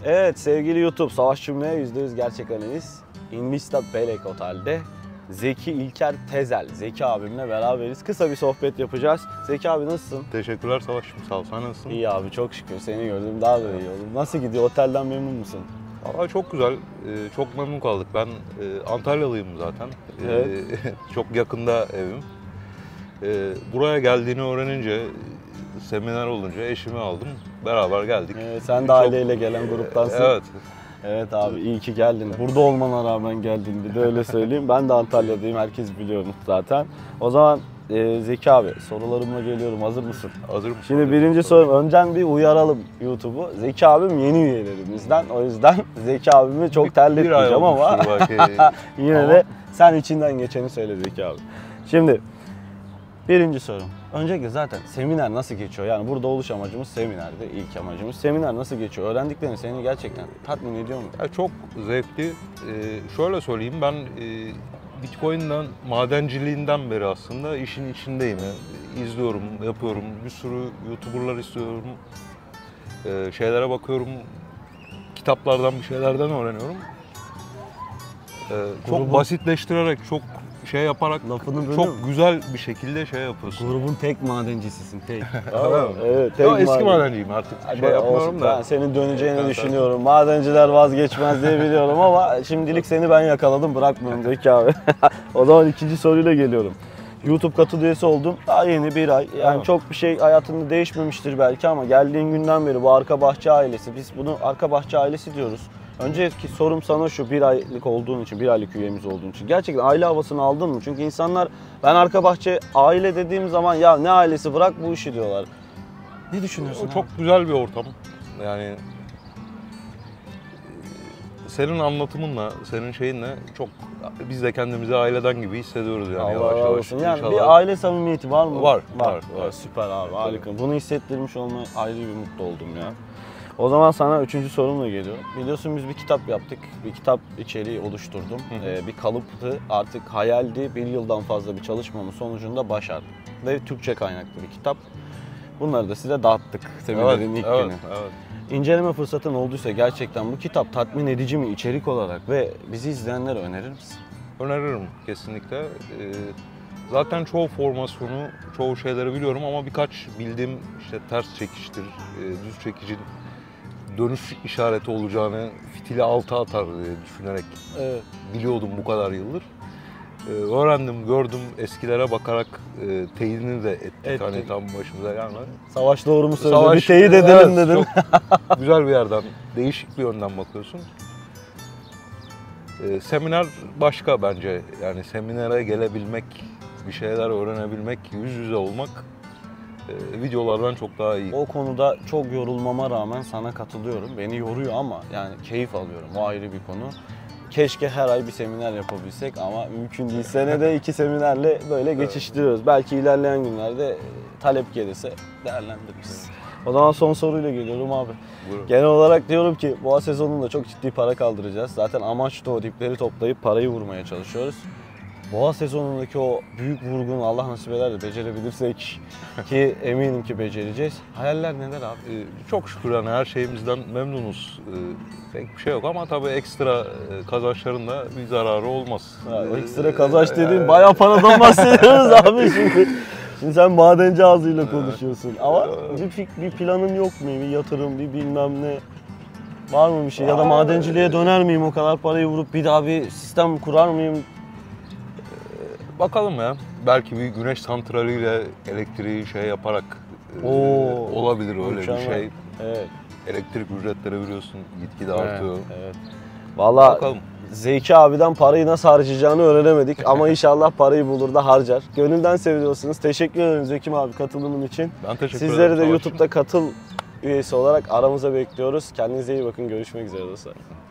Evet sevgili YouTube, Savaş Cümle'ye %100 gerçek analiz. İnvista Belek Otel'de Zeki İlker Tezel, Zeki abimle beraberiz. Kısa bir sohbet yapacağız. Zeki abi nasılsın? Teşekkürler Savaş'ım, sağ ol. Sen nasılsın? İyi abi, çok şükür. Seni gördüm daha da iyi oldum. Nasıl gidiyor? Otelden memnun musun? Valla çok güzel, çok memnun kaldık. Ben Antalyalıyım zaten. Evet. Çok yakında evim. Buraya geldiğini öğrenince, seminer olunca eşimi aldım. Beraber geldik. Sen de aileyle gelen gruptansın. Evet. Evet abi, iyi ki geldin. Burada olmana rağmen geldin, bir de öyle söyleyeyim. Ben de Antalya'dayım, herkes biliyor zaten. O zaman Zeki abi, sorularımla geliyorum. Hazır mısın? Hazırım. Şimdi birinci sorum, önden bir uyaralım YouTube'u. Zeki abim yeni üyelerimizden. O yüzden Zeki abimi çok terletmeyeceğim ama yine de sen içinden geçeni söyle Zeki abi. Şimdi birinci sorum. Öncelikle zaten seminer nasıl geçiyor? Yani burada oluş amacımız seminerdi, ilk amacımız. Seminer nasıl geçiyor? Öğrendiklerin seni gerçekten tatmin ediyor mu? Ya çok zevkli. Şöyle söyleyeyim, ben Bitcoin'den, madenciliğinden beri aslında işin içindeyim. İzliyorum, yapıyorum. Bir sürü YouTuber'lar izliyorum. Şeylere bakıyorum. Kitaplardan, bir şeylerden öğreniyorum. Çok basitleştirerek, çok şey yaparak, çok güzel bir şekilde şey yapıyorsun. Grubun tek madencisisin, tek. Evet, tek eski madenciyim artık. Şey yapmıyorum da. Ben senin döneceğini düşünüyorum. Madenciler vazgeçmez diye biliyorum ama şimdilik seni ben yakaladım, bırakmıyorum Zeki abi. O zaman ikinci soruyla geliyorum. YouTube katıl üyesi oldun. Daha yeni bir ay. Yani çok bir şey hayatında değişmemiştir belki ama geldiğin günden beri bu Arka Bahçe ailesi, biz bunu Arka Bahçe ailesi diyoruz. Önceki sorum sana şu, bir aylık olduğun için, bir aylık üyemiz olduğun için. Gerçekten aile havasını aldın mı? Çünkü insanlar, ben Arka Bahçe aile dediğim zaman ya ne ailesi, bırak bu işi diyorlar. Ne düşünüyorsun? Çok güzel bir ortam. Yani senin anlatımınla, senin şeyinle çok, biz de kendimizi aileden gibi hissediyoruz yani. Allah razı olsun. Yani İnşallah. bir aile samimiyeti var mı? Var. Süper abi, harika. Bunu hissettirmiş olmaya ayrı bir mutlu oldum ya. O zaman sana üçüncü sorumla geliyorum. Biliyorsun biz bir kitap yaptık, bir kitap içeriği oluşturdum. Bir kalıptı, artık hayaldi. Bir yıldan fazla bir çalışmamın sonucunda başardım. Ve Türkçe kaynaklı bir kitap. Bunları da size dağıttık seminerin ilk günü. Evet. İnceleme fırsatın olduysa gerçekten bu kitap tatmin edici mi içerik olarak ve bizi izleyenlere önerir misin? Öneririm kesinlikle. Zaten çoğu formasyonu, çoğu şeyleri biliyorum ama birkaç bildiğim işte ters çekiştir, düz çekicin dönüş işareti olacağını fitili alta atar diye düşünerek biliyordum bu kadar yıldır. Öğrendim, gördüm, eskilere bakarak teyidini de ettik. Hani tam başımıza gelmedi. Savaş doğru mu söyledi? Bir teyit edelim dedim. Çok güzel bir yerden, değişik bir yönden bakıyorsun. Seminer başka bence. Yani seminere gelebilmek, bir şeyler öğrenebilmek, yüz yüze olmak videolardan çok daha iyi. O konuda çok yorulmama rağmen sana katılıyorum. Beni yoruyor ama yani keyif alıyorum. O ayrı bir konu. Keşke her ay bir seminer yapabilsek ama mümkün değil. Senede 2 seminerle böyle geçiştiriyoruz. Belki ilerleyen günlerde talep gelirse değerlendiririz. O zaman son soruyla geliyorum abi. Buyurun. Genel olarak diyorum ki boğa sezonunda çok ciddi para kaldıracağız. Zaten amaç da o, dipleri toplayıp parayı vurmaya çalışıyoruz. Boğa sezonundaki o büyük vurgunu Allah nasip eder de becerebilirsek ki eminim ki becereceğiz. Hayaller neler abi? Çok şükür yani her şeyimizden memnunuz. Pek bir şey yok ama tabii ekstra kazançların da bir zararı olmaz. Ekstra kazanç dediğin bayağı paradan bahsediyoruz abi şimdi. Şimdi sen madenci ağzıyla konuşuyorsun ama bir planın yok mu? Bir yatırım, bir bilmem ne var mı bir şey? Ya da madenciliğe döner miyim, o kadar parayı vurup bir daha bir sistem kurar mıyım? Bakalım ya. Belki bir güneş santraliyle elektriği şey yaparak olabilir öyle mükemmel. bir şey. Evet. Elektrik ücretleri biliyorsun gitgide artıyor. Evet. Vallahi bakalım. Zeki abiden parayı nasıl harcayacağını öğrenemedik ama inşallah parayı bulur da harcar. Gönülden seviyorsunuz. Teşekkür ederim Zeki abi katılımın için. Ben teşekkür ederim. Sizleri de YouTube'da katıl üyesi olarak aramıza bekliyoruz. Kendinize iyi bakın. Görüşmek üzere dostlar.